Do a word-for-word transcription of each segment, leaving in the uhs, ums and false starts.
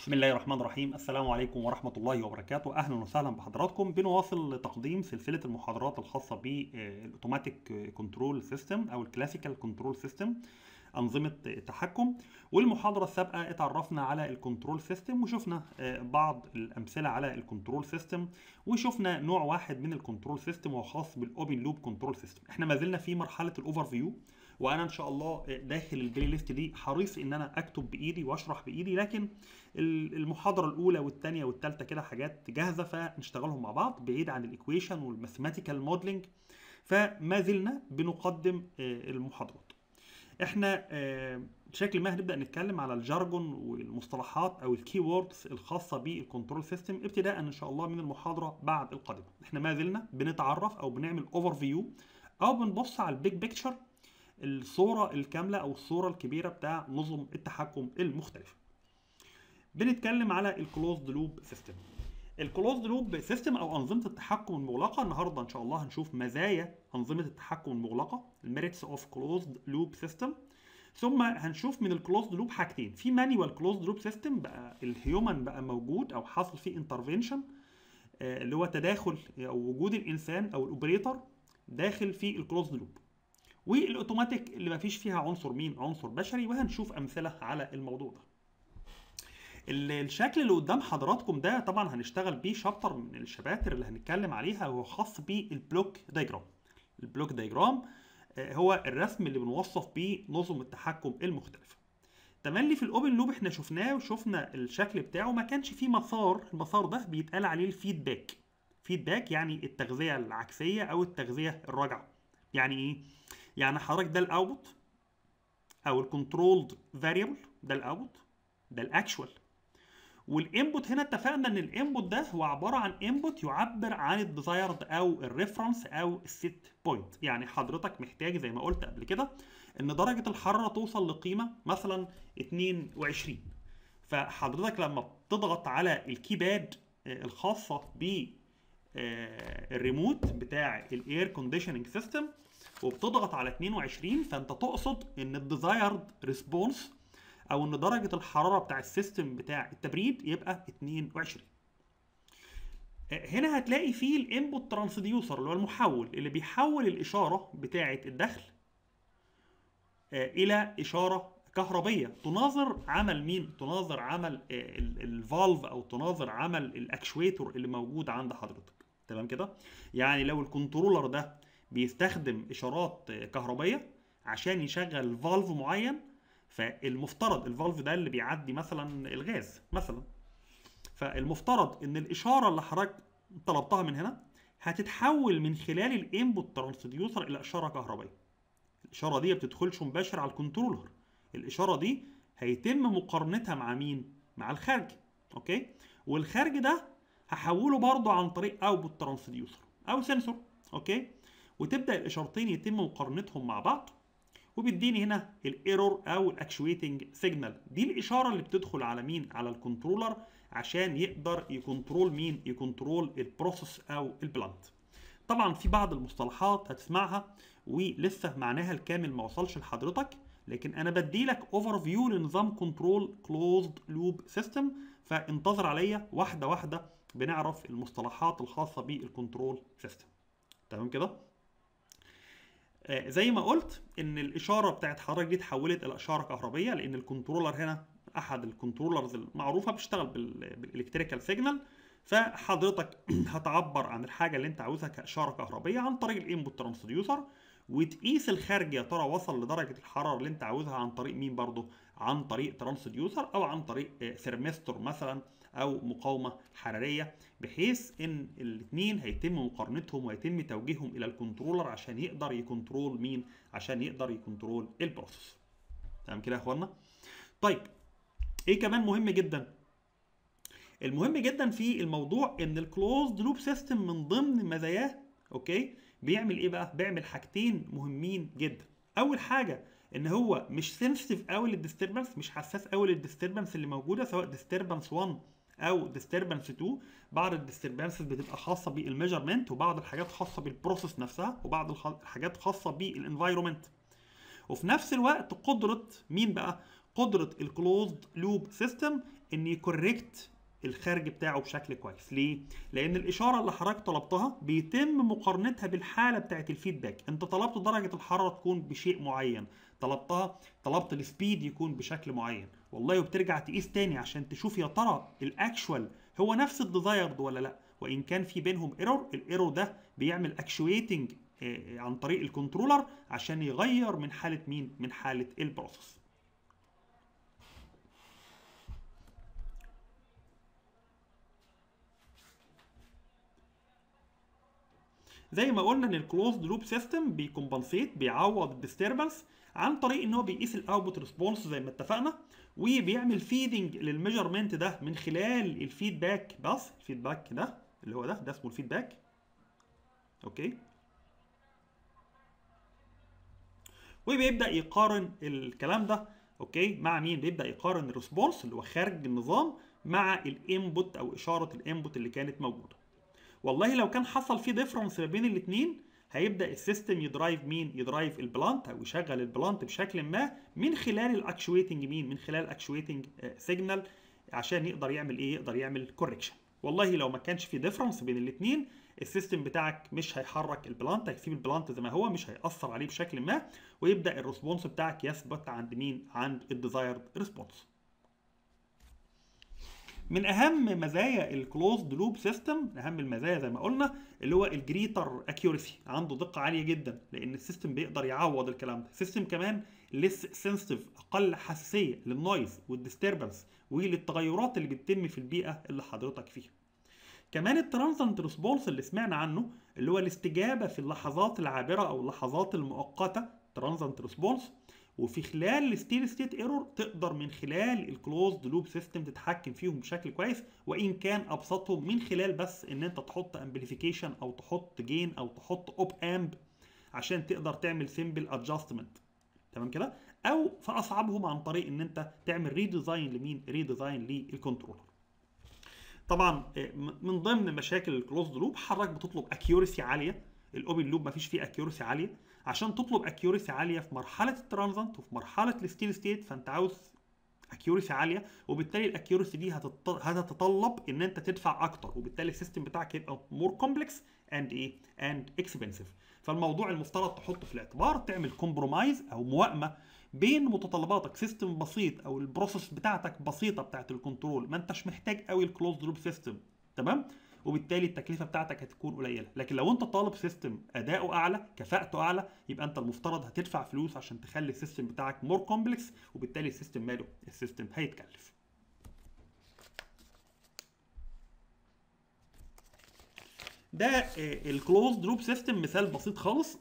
بسم الله الرحمن الرحيم. السلام عليكم ورحمة الله وبركاته. أهلا وسهلا بحضراتكم. بنواصل تقديم سلسلة المحاضرات الخاصة بالأوتوماتيك كنترول سيستم أو الكلاسيكال كنترول سيستم، أنظمة تحكم. والمحاضرة السابقة اتعرفنا على الكنترول سيستم وشفنا بعض الأمثلة على الكنترول سيستم، وشفنا نوع واحد من الكنترول سيستم وهو خاص بالأوبن لوب كنترول سيستم. احنا ما زلنا في مرحلة الأوفر فيو، وانا ان شاء الله داخل البلاي ليست دي حريص ان انا اكتب بايدي واشرح بايدي، لكن المحاضره الاولى والثانيه والثالثه كده حاجات جاهزه فنشتغلهم مع بعض بعيد عن الايكويشن والماثيماتيكال موديلنج، فما زلنا بنقدم المحاضرات. احنا بشكل ما هنبدا نتكلم على الجارجون والمصطلحات او الكي ووردز الخاصه بالكنترول سيستم ابتداء ان شاء الله من المحاضره بعد القادمه. احنا ما زلنا بنتعرف او بنعمل اوفر فيو او بنبص على البيج بيكتشر، الصورة الكاملة أو الصورة الكبيرة بتاع نظم التحكم المختلفة. بنتكلم على الكلوزد لوب سيستم. الكلوزد لوب سيستم أو أنظمة التحكم المغلقة. النهاردة إن شاء الله هنشوف مزايا أنظمة التحكم المغلقة، الميريتس أوف كلوزد لوب سيستم. ثم هنشوف من الكلوزد لوب حاجتين، في مانيوال كلوزد لوب سيستم بقى الهيومن بقى موجود أو حاصل فيه انترفنشن، اللي هو تداخل أو وجود الإنسان أو الأوبريتور داخل في الكلوزد لوب، والاوتوماتيك اللي ما فيش فيها عنصر مين؟ عنصر بشري، وهنشوف امثله على الموضوع ده. الشكل اللي قدام حضراتكم ده طبعا هنشتغل بيه شابتر من الشباتر اللي هنتكلم عليها، هو خاص بالبلوك دايجرام. البلوك دايجرام هو الرسم اللي بنوصف بيه نظم التحكم المختلفه. تملي في الاوبن لوب احنا شفناه وشفنا الشكل بتاعه، ما كانش فيه مسار، المسار ده بيتقال عليه الفيدباك. فيدباك يعني التغذيه العكسيه او التغذيه الراجعه. يعني ايه؟ يعني حضرتك ده الاوتبوت او الكنترولد فاريبل، ده الاوتبوت، ده الاكشوال. والانبوت هنا اتفقنا ان الانبوت ده هو عباره عن انبوت يعبر عن الديزايرد او الريفرنس او السيت بوينت. يعني حضرتك محتاج زي ما قلت قبل كده ان درجه الحراره توصل لقيمه مثلا اتنين وعشرين، فحضرتك لما بتضغط على الكيباد الخاصه ب الريموت بتاع الاير كونديشننج سيستم وبتضغط على اتنين وعشرين، فانت تقصد ان الديزايرد ريسبونس او ان درجه الحراره بتاع السيستم بتاع التبريد يبقى اتنين وعشرين. هنا هتلاقي فيه الانبوت ترانسديوسر اللي هو المحول اللي بيحول الاشاره بتاعه الدخل الى اشاره كهربيه تناظر عمل مين؟ تناظر عمل الفالف او تناظر عمل الاكشويتور اللي موجود عند حضرتك. تمام كده؟ يعني لو الكنترولر ده بيستخدم اشارات كهربيه عشان يشغل فالف معين، فالمفترض الفالف ده اللي بيعدي مثلا الغاز مثلا، فالمفترض ان الاشاره اللي حضرتك طلبتها من هنا هتتحول من خلال الانبوت ترانسديوسر الى اشاره كهربيه. الاشاره دي ما بتدخلش مباشر على الكنترولر، الاشاره دي هيتم مقارنتها مع مين؟ مع الخارج. اوكي؟ والخارج ده هحوله برضه عن طريق اوتبوت ترانسديوسر او سنسور. اوكي؟ وتبدا الاشارتين يتم مقارنتهم مع بعض، وبيديني هنا الايرور او الاكشويتنج سيجنال. دي الاشاره اللي بتدخل على مين؟ على الكنترولر عشان يقدر يكنترول مين؟ يكنترول البروسيس او البلانت. طبعا في بعض المصطلحات هتسمعها ولسه معناها الكامل ما وصلش لحضرتك، لكن انا بدي لك اوفر فيو لنظام كنترول كلوزد لوب سيستم، فانتظر عليا واحده واحده بنعرف المصطلحات الخاصه بالكنترول سيستم. تمام كده؟ آه زي ما قلت ان الاشاره بتاعت حضرتك دي اتحولت الى اشاره كهربيه، لان الكنترولر هنا احد الكنترولرز المعروفه بيشتغل بالالكتريكال سيجنال، فحضرتك هتعبر عن الحاجه اللي انت عاوزها كاشاره كهربيه عن طريق الانبوت ترانسديوسر، وتقيس الخارج يا ترى وصل لدرجه الحراره اللي انت عاوزها عن طريق مين برضه؟ عن طريق ترانسديوسر او عن طريق ثيرمستور مثلا او مقاومه حراريه، بحيث ان الاثنين هيتم مقارنتهم ويتم توجيههم الى الكنترولر عشان يقدر يكنترول مين؟ عشان يقدر يكنترول البروسيس. تمام كده يا اخوانا؟ طيب ايه كمان مهم جدا؟ المهم جدا في الموضوع ان الكلوزد لوب سيستم من ضمن مزاياه اوكي بيعمل ايه بقى؟ بيعمل حاجتين مهمين جدا. اول حاجه ان هو مش سنسيتيف قوي للديستربنس، مش حساس قوي للديستربنس اللي موجوده سواء ديستربنس واحد او ديستربنس اتنين. بعض الديستربنسز بتبقى خاصه بالميجرمنت، وبعض الحاجات خاصه بالبروسيس نفسها، وبعض الحاجات خاصه بالانفايرمنت. وفي نفس الوقت قدره مين بقى؟ قدره الكلوزد لوب سيستم ان يكوركت الخارج بتاعه بشكل كويس. ليه؟ لان الاشاره اللي حضرتك طلبتها بيتم مقارنتها بالحاله بتاعه الفيدباك. انت طلبت درجه الحراره تكون بشيء معين، طلبتها طلبت السبيد يكون بشكل معين، والله وبترجع تقيس تاني عشان تشوف يا ترى الاكشوال هو نفس الديزايرد ولا لا. وان كان في بينهم ايرور، الايرور ده بيعمل اكشويتنج عن طريق الكنترولر عشان يغير من حاله مين؟ من حاله البروسيس. زي ما قلنا ان الكلوزد لوب سيستم بيكمبنسيت، بيعوض الديستربنس عن طريق ان هو بيقيس الاوتبوت ريسبونس زي ما اتفقنا، وبيعمل فيدنج للميجرمنت ده من خلال الفيدباك. بس الفيدباك ده اللي هو ده ده اسمه الفيدباك. اوكي. وبيبدا يقارن الكلام ده اوكي مع مين؟ بيبدا يقارن الريسبونس اللي هو خارج النظام مع الانبوت او اشاره الانبوت اللي كانت موجوده. والله لو كان حصل في ديفرنس ما بين الاثنين، هيبدا السيستم يدرايف مين؟ يدرايف البلانت او يشغل البلانت بشكل ما من خلال الاكشويتنج مين؟ من خلال اكشويتنج سيجنال عشان يقدر يعمل ايه؟ يقدر يعمل كوركشن. والله لو ما كانش في ديفرنس بين الاثنين، السيستم بتاعك مش هيحرك البلانت، هيسيب البلانت زي ما هو، مش هيأثر عليه بشكل ما، ويبدا الريسبونس بتاعك يثبت عند مين؟ عند الديزايرد ريسبونس. من اهم مزايا الكلوزد لوب سيستم، اهم المزايا زي ما قلنا اللي هو الجريتر اكيورسي، عنده دقه عاليه جدا لان السيستم بيقدر يعوض الكلام ده. السيستم كمان ليس سنسيتيف، اقل حساسيه للنويز والديستربنس وللتغيرات اللي بتتم في البيئه اللي حضرتك فيها. كمان الترانزنت ريسبونس اللي سمعنا عنه اللي هو الاستجابه في اللحظات العابره او اللحظات المؤقته، ترانزنت ريسبونس. وفي خلال الستيل ستيت ايرور تقدر من خلال الكلوزد لوب سيستم تتحكم فيهم بشكل كويس، وان كان ابسطهم من خلال بس ان انت تحط امبليفيكيشن او تحط جين او تحط اوب امب عشان تقدر تعمل سيمبل ادجستمنت. تمام كده؟ او في اصعبهم عن طريق ان انت تعمل ريديزاين لمين؟ ريديزاين للكنترولر. طبعا من ضمن مشاكل الكلوزد لوب حضرتك بتطلب اكيورسي عاليه، الاوبن لوب مفيش فيه اكيورسي عاليه. عشان تطلب اكيورسي عاليه في مرحله الترانزنت وفي مرحله الستيل ستيت، فانت عاوز اكيورسي عاليه، وبالتالي الاكيورسي دي هتتطلب ان انت تدفع اكتر، وبالتالي السيستم بتاعك يبقى مور كومبلكس اند ايه؟ اند اكسبنسيف. فالموضوع المفترض تحطه في الاعتبار، تعمل كومبرومايز او موائمه بين متطلباتك. سيستم بسيط او البروسيس بتاعتك بسيطه بتاعت الكنترول، ما انتش محتاج قوي الكلوزد لوب سيستم، تمام؟ وبالتالي التكلفه بتاعتك هتكون قليله. لكن لو انت طالب سيستم اداؤه اعلى، كفاءته اعلى، يبقى انت المفترض هتدفع فلوس عشان تخلي السيستم بتاعك مور كومبلكس، وبالتالي السيستم ماله؟ السيستم هيتكلف. ده الكلوزد لوب سيستم، مثال بسيط خالص.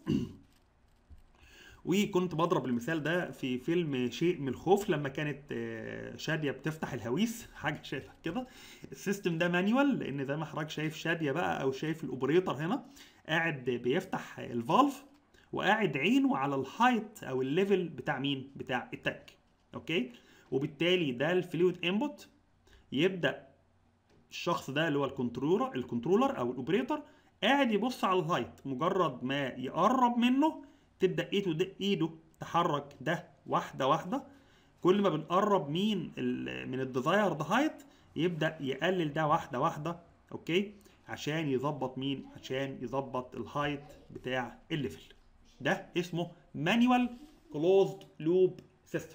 وكنت بضرب المثال ده في فيلم شيء من الخوف لما كانت شاديه بتفتح الهويس، حاجه شايفها كده. السيستم ده مانيوال، لان زي ما حضرتك شايف شاديه بقى او شايف الاوبريتور هنا قاعد بيفتح الفالف، وقاعد عينه على الهايت او الليفل بتاع مين؟ بتاع التانك. اوكي. وبالتالي ده الفلويد انبوت، يبدا الشخص ده اللي هو الكنترولر الكنترولر او الاوبريتور قاعد يبص على الهايت، مجرد ما يقرب منه تبدا ايده ايده تحرك ده واحده واحده. كل ما بنقرب مين من الديزايرد هايت يبدا يقلل ده واحده واحده. اوكي. عشان يظبط مين؟ عشان يظبط الهايت بتاع الليفل. ده اسمه مانيوال كلوزد لوب سيستم.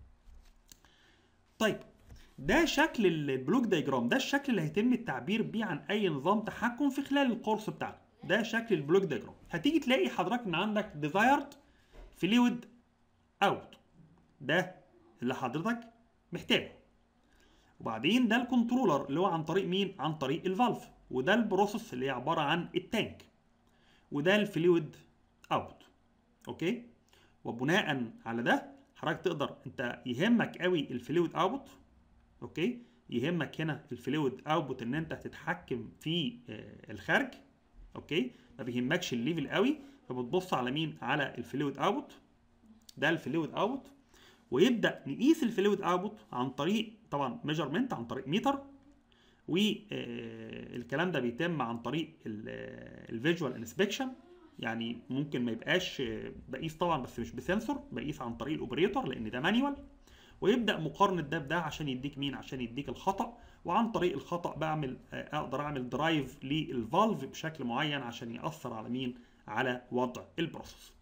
طيب ده شكل البلوك دايجرام، ده الشكل اللي هيتم التعبير بيه عن اي نظام تحكم في خلال الكورس بتاعنا. ده شكل البلوك دايجرام. هتيجي تلاقي حضرتك ان عندك ديزايرد فلويد اوت، ده اللي حضرتك محتاجه. وبعدين ده الكنترولر اللي هو عن طريق مين؟ عن طريق الفالف. وده البروسيس اللي هي عباره عن التانك. وده الفلويد اوت. اوكي. وبناء على ده حضرتك تقدر انت يهمك قوي الفلويد اوت. اوكي. يهمك هنا الفلويد اوتبوت ان انت تتحكم في الخارج. اوكي. ما بيهمكش الليفل قوي، فبتبص على مين؟ على الفلويد اوتبوت. ده الفلويد اوتبوت. ويبدا نقيس الفلويد اوتبوت عن طريق طبعا ميجرمنت عن طريق ميتر، والكلام ده بيتم عن طريق الفيجوال انسبكشن. يعني ممكن ما يبقاش بقيس طبعا، بس مش بسنسور، بقيس عن طريق الاوبريتور لان ده مانيوال. ويبدا مقارنه ده بده عشان يديك مين؟ عشان يديك الخطا. وعن طريق الخطا بعمل اقدر اعمل درايف للفالف بشكل معين عشان ياثر على مين؟ على وضع البروسيس.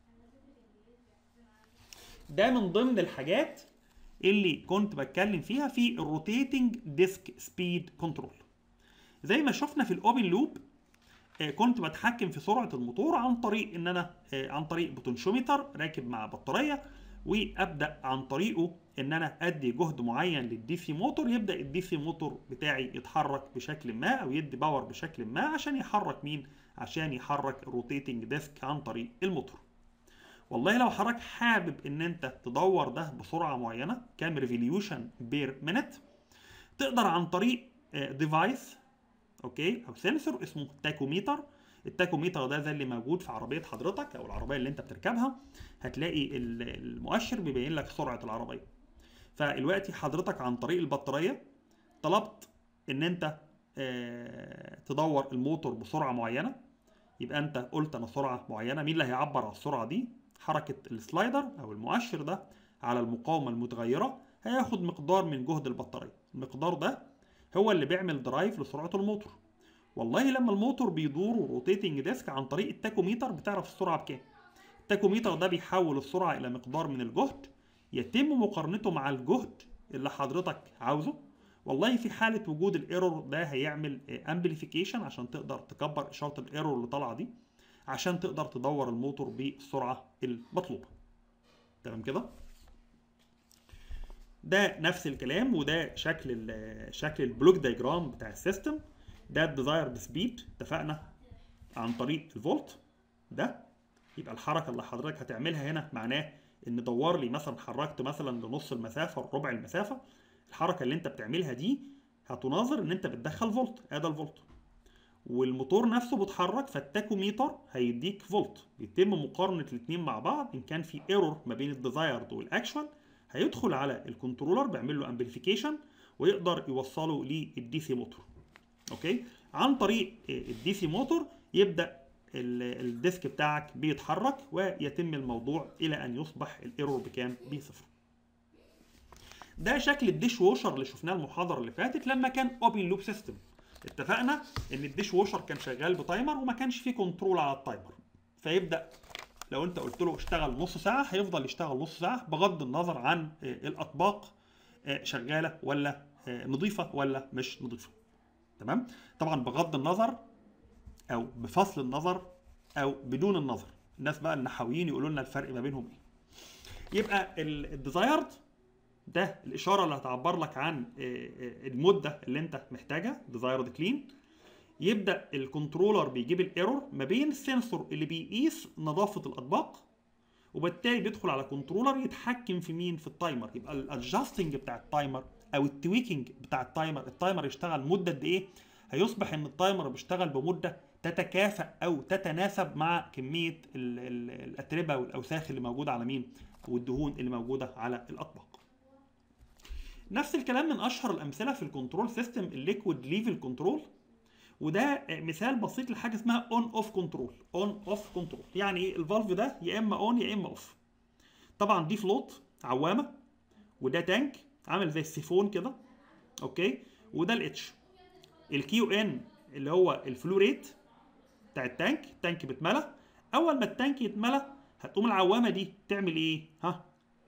ده من ضمن الحاجات اللي كنت بتكلم فيها في الروتيتنج ديسك سبيد كنترول. زي ما شفنا في الاوبن لوب كنت بتحكم في سرعه الموتور عن طريق ان انا عن طريق بوتنشومتر راكب مع بطاريه، وابدا عن طريقه ان انا ادي جهد معين للدي سي موتور، يبدا الدي سي موتور بتاعي يتحرك بشكل ما او يدي باور بشكل ما عشان يحرك مين؟ عشان يحرك الروتيتنج ديسك عن طريق الموتور. والله لو حضرتك حابب ان انت تدور ده بسرعه معينه كام ريفوليوشن بير مينت، تقدر عن طريق ديفايس اوكي او سنسور اسمه تاكوميتر. التاكوميتر ده زي اللي موجود في عربيه حضرتك او العربيه اللي انت بتركبها، هتلاقي المؤشر بيبين لك سرعه العربيه. فالوقتي حضرتك عن طريق البطاريه طلبت ان انت تدور الموتور بسرعه معينه، يبقى انت قلت انا سرعه معينه. مين اللي هيعبر عن السرعه دي؟ حركه السلايدر او المؤشر ده على المقاومه المتغيره هياخد مقدار من جهد البطاريه. المقدار ده هو اللي بيعمل درايف لسرعه الموتور. والله لما الموتور بيدور روتيتنج ديسك عن طريق التاكوميتر بتعرف السرعه بكام. التاكوميتر ده بيحول السرعه الى مقدار من الجهد، يتم مقارنته مع الجهد اللي حضرتك عاوزه. والله في حاله وجود الايرور ده هيعمل امبليفيكيشن عشان تقدر تكبر اشاره الايرور اللي طالعه دي عشان تقدر تدور الموتور بالسرعه المطلوبه. تمام كده؟ ده نفس الكلام، وده شكل ال شكل البلوك دايجرام بتاع السيستم. ده الديزايرد سبيد اتفقنا عن طريق الفولت. ده يبقى الحركه اللي حضرتك هتعملها هنا معناه ان دور لي مثلا حركت مثلا لنص المسافه ربع المسافه، الحركه اللي انت بتعملها دي هتناظر ان انت بتدخل فولت. ادي الفولت والموتور نفسه بيتحرك، فالتاكوميتر هيديك فولت. بيتم مقارنه الاثنين مع بعض، ان كان في ايرور ما بين الديزايرد والاكشوال هيدخل على الكنترولر بيعمل له امبليفيكيشن ويقدر يوصله للدي سي موتور. اوكي، عن طريق الدي سي موتور يبدا الديسك بتاعك بيتحرك ويتم الموضوع الى ان يصبح الايرور بكام؟ بصفر. ده شكل الديش ووشر اللي شفناه المحاضره اللي فاتت لما كان اوبن لوب سيستم. اتفقنا ان الديش ووشر كان شغال بتايمر وما كانش فيه كنترول على التايمر، فيبدا لو انت قلت له اشتغل نص ساعه هيفضل يشتغل نص ساعه بغض النظر عن الاطباق شغاله ولا نظيفه ولا مش نظيفه. تمام؟ طبعا بغض النظر او بفصل النظر او بدون النظر. الناس بقى النحويين يقولوا لنا الفرق ما بينهم ايه. يبقى الديزايرد ده الاشاره اللي هتعبر لك عن المده اللي انت محتاجها، ديزايرد كلين. يبدا الكنترولر بيجيب الايرور ما بين السنسور اللي بيقيس نظافه الاطباق، وبالتالي بيدخل على كنترولر يتحكم في مين؟ في التايمر. يبقى الادجستنج بتاع التايمر او التويكنج بتاع التايمر، التايمر يشتغل مده قد ايه؟ هيصبح ان التايمر بيشتغل بمده تتكافئ او تتناسب مع كميه الاتربه والاوساخ اللي موجوده على مين؟ والدهون اللي موجوده على الاطباق. نفس الكلام من اشهر الامثله في الكنترول سيستم الليكويد ليفل كنترول، وده مثال بسيط لحاجه اسمها اون اوف كنترول. اون اوف كنترول يعني ايه؟ الفالف ده يا اما اون يا اما اوف. طبعا دي فلوت عوامه، وده تانك عامل زي السيفون كده. اوكي، وده الاتش. الكيو ان اللي هو الفلو ريت بتاع التانك. التانك بيتملى، اول ما التانك يتملى هتقوم العوامه دي تعمل ايه؟ ها،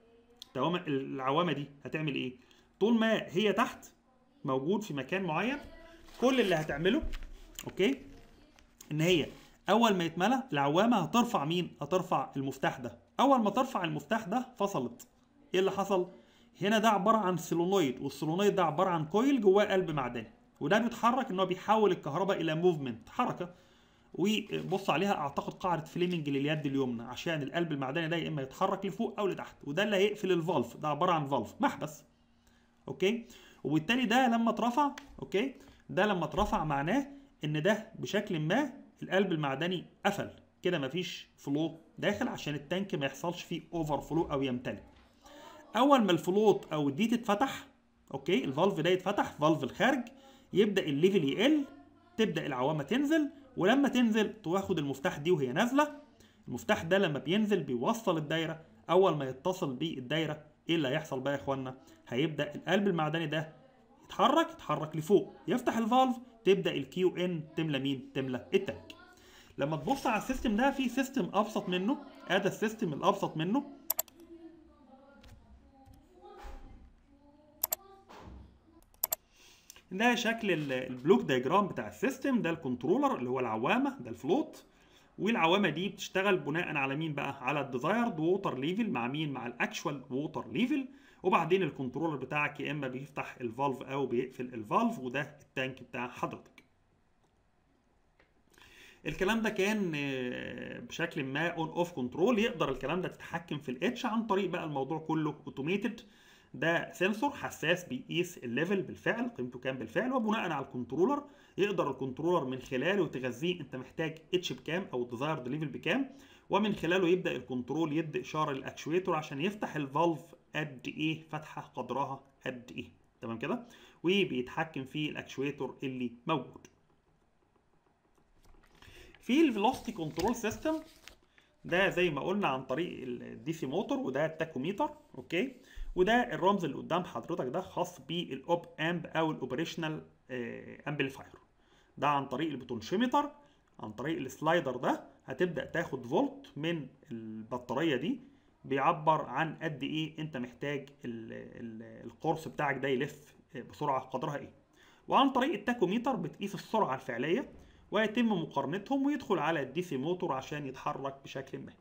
العوامه دي هتعمل ايه؟ طول ما هي تحت موجود في مكان معين، كل اللي هتعمله اوكي ان هي اول ما يتملى العوامه هترفع مين؟ هترفع المفتاح ده. اول ما ترفع المفتاح ده فصلت. ايه اللي حصل؟ هنا ده عباره عن سولونويد، والسولونويد ده عباره عن كويل جواه قلب معدني، وده بيتحرك ان هو بيحول الكهرباء الى موفمنت، حركه. وبص عليها اعتقد قاعده فليمنج لليد اليمنى، عشان القلب المعدني ده يا اما يتحرك لفوق او لتحت، وده اللي هيقفل الفالف. ده عباره عن فالف محبس. اوكي، وبالتالي ده لما اترفع اوكي ده لما اترفع معناه ان ده بشكل ما القلب المعدني قفل كده، مفيش فلو داخل عشان التانك ما يحصلش فيه اوفر فلو او يمتلئ. اول ما الفلوت او دي تتفتح اوكي الفالف ده يتفتح، فالف الخارج، يبدا الليفل يقل، تبدا العوامه تنزل، ولما تنزل تاخد المفتاح دي وهي نازله. المفتاح ده لما بينزل بيوصل الدايره، اول ما يتصل بالدايره ايه اللي هيحصل بقى يا اخوانا؟ هيبدا القلب المعدني ده يتحرك يتحرك لفوق، يفتح الفالف، تبدا الكيو ان تملى مين؟ تملى التانك. لما تبص على السيستم ده، في سيستم ابسط منه، ادي السيستم الابسط منه. ده شكل البلوك دايجرام بتاع السيستم. ده الكنترولر اللي هو العوامه، ده الفلوت، والعوامه دي بتشتغل بناء على مين بقى؟ على الديزايرد ووتر ليفل مع مين؟ مع الاكشوال ووتر ليفل. وبعدين الكنترولر بتاعك يا اما بيفتح الفالف او بيقفل الفالف، وده التانك بتاع حضرتك. الكلام ده كان بشكل ما اون اوف كنترول، يقدر الكلام ده تتحكم في الاتش عن طريق بقى الموضوع كله اوتوميتد. ده سنسور حساس بيقيس الليفل بالفعل، قيمته كام بالفعل، وبناء على الكنترولر يقدر الكنترولر من خلاله تغذيه انت محتاج اتش بكام او الديزايرد ليفل بكام، ومن خلاله يبدا الكنترول يدي اشاره للاكشويتور عشان يفتح الفالف قد ايه، فتحه قدرها قد ايه. تمام كده؟ وبيتحكم في الاكشويتور اللي موجود. في الفيلوسيتي كنترول سيستم، ده زي ما قلنا عن طريق الدي سي موتور، وده التاكوميتر. اوكي، وده الرمز اللي قدام حضرتك ده خاص بالاوب امب او الاوبريشنال امبليفاير. ده عن طريق البوتنشيمتر، عن طريق السلايدر ده هتبدا تاخد فولت من البطاريه دي، بيعبر عن قد ايه انت محتاج القرص بتاعك ده يلف بسرعه قدرها ايه. وعن طريق التاكوميتر بتقيس السرعه الفعليه، ويتم مقارنتهم ويدخل على الدي سي موتور عشان يتحرك بشكل ما.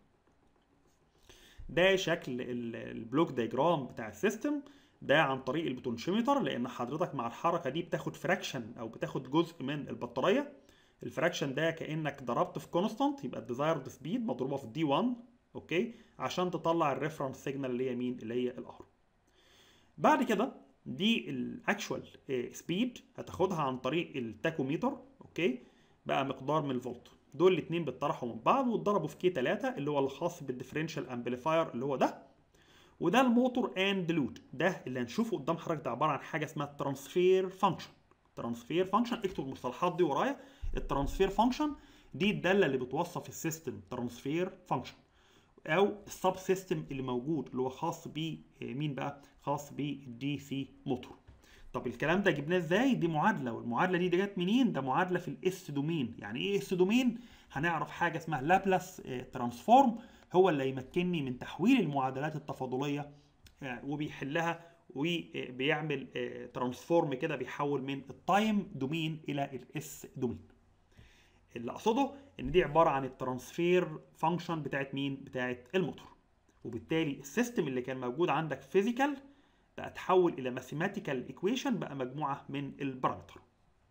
ده شكل البلوك دايجرام بتاع السيستم. ده عن طريق البوتنشيمتر، لان حضرتك مع الحركه دي بتاخد فراكشن او بتاخد جزء من البطاريه. الفراكشن ده كانك ضربت في كونستانت، يبقى الديزايرد سبيد مضروبه في دي واحد. اوكي، عشان تطلع الريفرنس سيجنال اللي هي مين؟ اللي هي الار. بعد كده دي الاكشوال سبيد هتاخدها عن طريق التاكوميتر. اوكي، بقى مقدار من الفولت. دول الاثنين بيتطرحوا من بعض واتضربوا في كي ثلاثة اللي هو الخاص بالديفرنشال امبليفاير اللي هو ده. وده الموتور اند لود. ده اللي هنشوفه قدام حضرتك ده عباره عن حاجه اسمها ترانسفير فانكشن. ترانسفير فانكشن، اكتب المصطلحات دي ورايا. الترانسفير فانكشن دي الداله اللي بتوصف السيستم ترانسفير فانكشن، او السب سيستم اللي موجود اللي هو خاص بمين بقى؟ خاص بالدي سي موتور. طب الكلام ده جبناه ازاي؟ دي معادله، والمعادله دي, دي جت منين؟ ده معادله في الاس دومين. يعني ايه اس دومين؟ هنعرف حاجه اسمها لابلاس ترانسفورم، هو اللي يمكنني من تحويل المعادلات التفاضليه وبيحلها وبيعمل ترانسفورم كده، بيحول من التايم دومين الى الاس دومين. اللي اقصده ان دي عباره عن الترانسفير فانكشن بتاعت مين؟ بتاعت الموتور. وبالتالي السيستم اللي كان موجود عندك فيزيكال بقى تحول الى ماثيماتيكال ايكويشن، بقى مجموعه من البارامتر.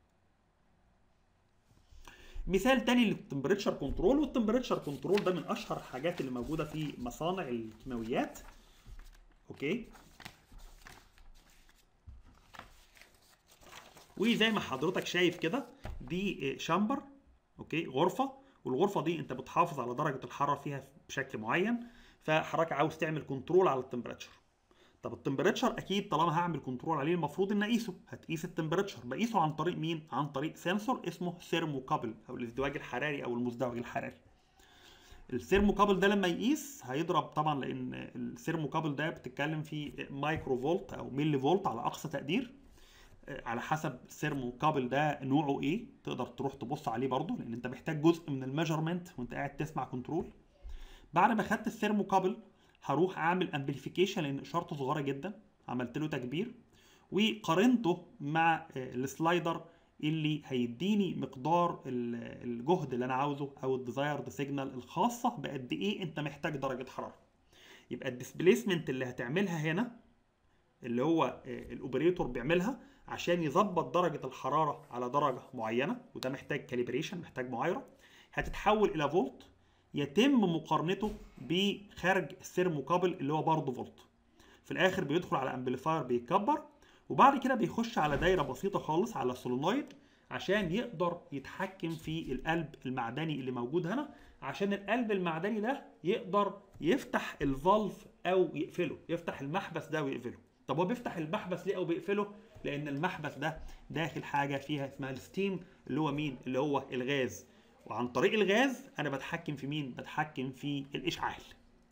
مثال تاني للتمبريتشر كنترول، والتمبريتشر كنترول ده من اشهر الحاجات اللي موجوده في مصانع الكيماويات. اوكي، وزي ما حضرتك شايف كده دي شامبر. اوكي، غرفه، والغرفه دي انت بتحافظ على درجه الحراره فيها بشكل معين، فحضرتك عاوز تعمل كنترول على التمبريتشر. طب التمبريتشر اكيد طالما هعمل كنترول عليه المفروض ان اقيسه. هتقيس التمبريتشر، بقيسه عن طريق مين؟ عن طريق سنسور اسمه ثيرموكابل او الازدواج الحراري او المزدوج الحراري. الثيرموكابل ده لما يقيس هيضرب طبعا، لان الثيرموكابل ده بتتكلم في مايكرو فولت او ملي فولت على اقصى تقدير، على حسب الثيرموكابل ده نوعه ايه تقدر تروح تبص عليه برضه، لان انت محتاج جزء من الميجرمنت وانت قاعد تسمع كنترول. بعد ما خدت الثيرموكابل هروح اعمل امبليفيكيشن لان اشارته صغيره جدا، عملت له تكبير وقارنته مع السلايدر اللي هيديني مقدار الجهد اللي انا عاوزه او الديزايرد سيجنال الخاصه بقد ايه انت محتاج درجه حراره. يبقى الديسبليسمنت اللي هتعملها هنا اللي هو الاوبريتور بيعملها عشان يظبط درجه الحراره على درجه معينه، وده محتاج كاليبريشن، محتاج معايره، هتتحول الى فولت يتم مقارنته بخارج الثيرموكابل اللي هو برضه فولت. في الاخر بيدخل على امبليفاير بيتكبر، وبعد كده بيخش على دايره بسيطه خالص على سولونويد عشان يقدر يتحكم في القلب المعدني اللي موجود هنا، عشان القلب المعدني ده يقدر يفتح الفالف او يقفله، يفتح المحبس ده ويقفله. طب هو بيفتح المحبس ليه او بيقفله؟ لان المحبس ده داخل حاجه فيها اسمها الستيم اللي هو مين؟ اللي هو الغاز، وعن طريق الغاز انا بتحكم في مين؟ بتحكم في الاشعال.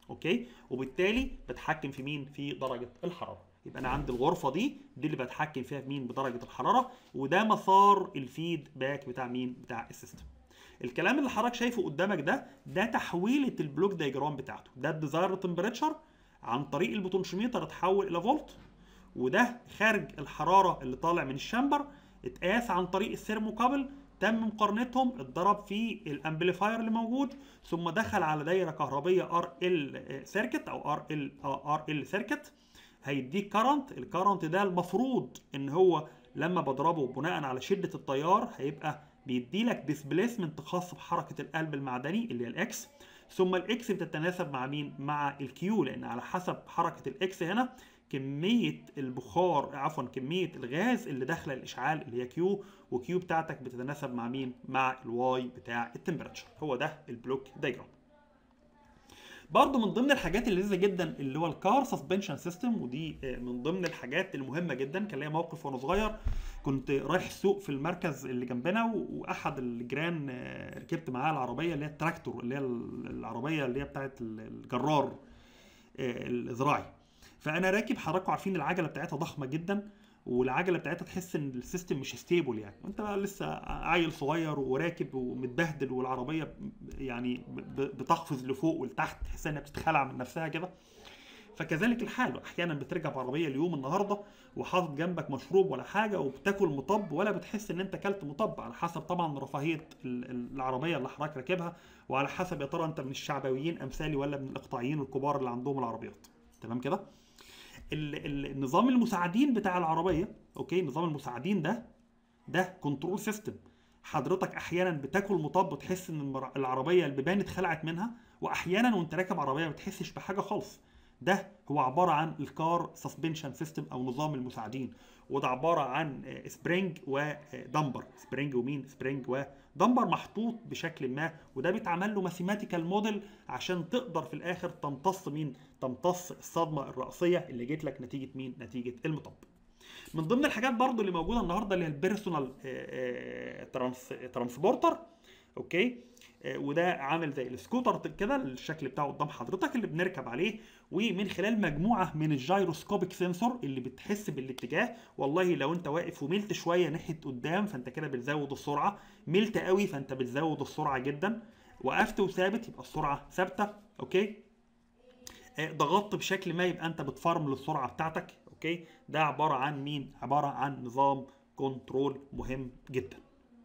اوكي، وبالتالي بتحكم في مين؟ في درجه الحراره. يبقى انا عندي الغرفه دي دي اللي بتحكم فيها في مين؟ بدرجه الحراره، وده مسار الفيد باك بتاع مين؟ بتاع السيستم. الكلام اللي حضرتك شايفه قدامك ده ده تحويله البلوك دايجرام بتاعته، ده الديزاير تمبريتشر عن طريق البوتنشيومتر اتحول الى فولت، وده خارج الحراره اللي طالع من الشامبر اتقاس عن طريق الثيرموكابل، تم مقارنتهم، اتضرب في الامبليفاير اللي موجود، ثم دخل على دايره كهربيه ار ال سيركت او ار ال ار ال سيركت، هيديك كارنت. الكارنت ده المفروض ان هو لما بضربه بناء على شده التيار هيبقى بيدي لك ديسبليسمنت خاص بحركه القلب المعدني اللي هي الاكس، ثم الاكس بتتناسب مع مين؟ مع الكيو، لان على حسب حركه الاكس هنا كميه البخار عفوا كميه الغاز اللي داخله الاشعال اللي هي كيو، وكيو بتاعتك بتتناسب مع مين؟ مع الواي بتاع التمبراتشر. هو ده البلوك دايجرام. برضه من ضمن الحاجات اللي لذيذه جدا اللي هو الكار سسبنشن سيستم، ودي من ضمن الحاجات المهمه جدا. كان ليا موقف وانا صغير، كنت رايح السوق في المركز اللي جنبنا، واحد الجيران ركبت معاه العربيه اللي هي التراكتور، اللي هي العربيه اللي هي بتاعت الجرار الزراعي. فانا راكب، حضراتكم عارفين العجله بتاعتها ضخمه جدا، والعجله بتاعتها تحس ان السيستم مش ستيبل، يعني انت لسه عيل صغير وراكب ومتبهدل، والعربيه يعني بتقفز لفوق ولتحت، تحس انها بتتخلع من نفسها كده. فكذلك الحال، احيانا بتركب عربيه اليوم النهارده وحاطط جنبك مشروب ولا حاجه وبتاكل مطب، ولا بتحس ان انت اكلت مطب، على حسب طبعا رفاهيه العربيه اللي حضرتك راكبها، وعلى حسب يا ترى انت من الشعبويين امثالي ولا من الاقطاعيين الكبار اللي عندهم العربيات. تمام كده؟ النظام المساعدين بتاع العربيه، اوكي، نظام المساعدين ده ده كنترول سيستم. حضرتك احيانا بتاكل مطب وتحس ان العربيه البيبان اتخلعت منها، واحيانا وانت راكب عربيه ما بتحسش بحاجه خالص. ده هو عباره عن الكار سسبنشن سيستم او نظام المساعدين، وده عباره عن سبرينج ودمبر، سبرينج ومين؟ سبرينج ودمبر محطوط بشكل ما، وده بيتعمل له ماثيماتيكال موديل عشان تقدر في الاخر تمتص مين؟ تمتص الصدمه الرئيسيه اللي جت لك نتيجه مين؟ نتيجه المطب. من ضمن الحاجات برضو اللي موجوده النهارده اللي هي البيرسونال ترانسبورتر، اوكي، وده عامل زي السكوتر كده، الشكل بتاعه قدام حضرتك اللي بنركب عليه، ومن خلال مجموعه من الجايروسكوبيك سنسور اللي بتحس بالاتجاه. والله لو انت واقف وملت شويه ناحيه قدام فانت كده بتزود السرعه، ملت قوي فانت بتزود السرعه جدا، وقفت وثابت يبقى السرعه ثابته، اوكي، ضغطت بشكل ما يبقى انت بتفرمل السرعه بتاعتك، اوكي. ده عباره عن مين؟ عباره عن نظام كنترول مهم جدا.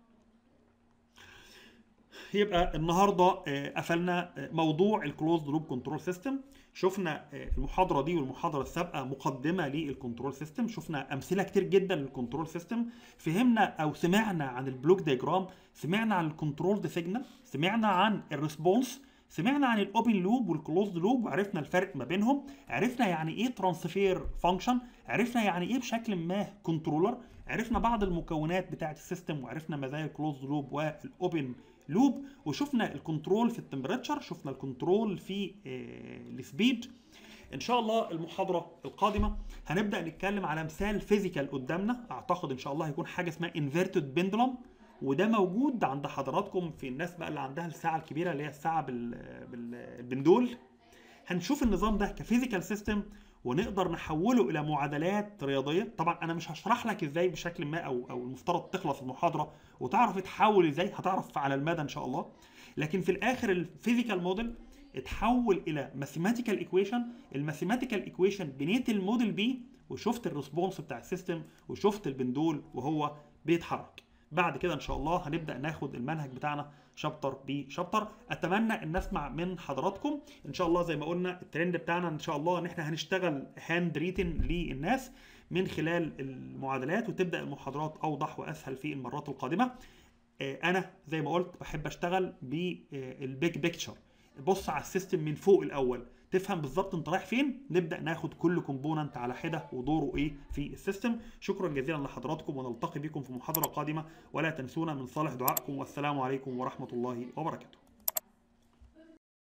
يبقى النهارده قفلنا موضوع الكلوزد لوب كنترول سيستم. شفنا المحاضره دي والمحاضره السابقه مقدمه للكنترول سيستم، شفنا امثله كتير جدا للكنترول سيستم، فهمنا او سمعنا عن البلوك دايجرام، سمعنا عن الكنترول سيجنال، سمعنا عن الريسبونس، سمعنا عن الاوبن لوب والكلوزد لوب، وعرفنا الفرق ما بينهم، عرفنا يعني ايه ترانسفير فانكشن، عرفنا يعني ايه بشكل ما كنترولر، عرفنا بعض المكونات بتاعه السيستم، وعرفنا مزايا الكلوزد لوب والاوبن لوب، وشفنا الكنترول في التمبريتشر، شفنا الكنترول في السبيد. ان شاء الله المحاضره القادمه هنبدا نتكلم على مثال فيزيكال قدامنا، اعتقد ان شاء الله هيكون حاجه اسمها انفيرتد بندلم، وده موجود عند حضراتكم في الناس بقى اللي عندها الساعه الكبيره اللي هي الساعه بالبندول. هنشوف النظام ده كفيزيكال سيستم ونقدر نحوله الى معادلات رياضيه. طبعا انا مش هشرح لك ازاي بشكل ما، او او المفترض تخلص المحاضره وتعرف تحول ازاي، هتعرف على المدى ان شاء الله، لكن في الاخر الفيزيكال موديل اتحول الى ماثيماتيكال ايكويشن. الماثيماتيكال ايكويشن بنيت الموديل بيه، وشفت الريسبونس بتاع السيستم، وشفت البندول وهو بيتحرك. بعد كده ان شاء الله هنبدا ناخد المنهج بتاعنا شابتر بشابتر. اتمنى ان اسمع من حضراتكم ان شاء الله. زي ما قلنا الترند بتاعنا ان شاء الله ان احنا هنشتغل هاند ريتن للناس من خلال المعادلات، وتبدا المحاضرات اوضح واسهل في المرات القادمه. انا زي ما قلت بحب اشتغل بالبيج بيكتشر، بص على السيستم من فوق الاول، تفهم بالظبط انت رايح فين، نبدا ناخد كل كومبوننت على حده ودوره ايه في السيستم. شكرا جزيلا لحضراتكم، ونلتقي بكم في محاضره قادمه، ولا تنسونا من صالح دعائكم، والسلام عليكم ورحمه الله وبركاته.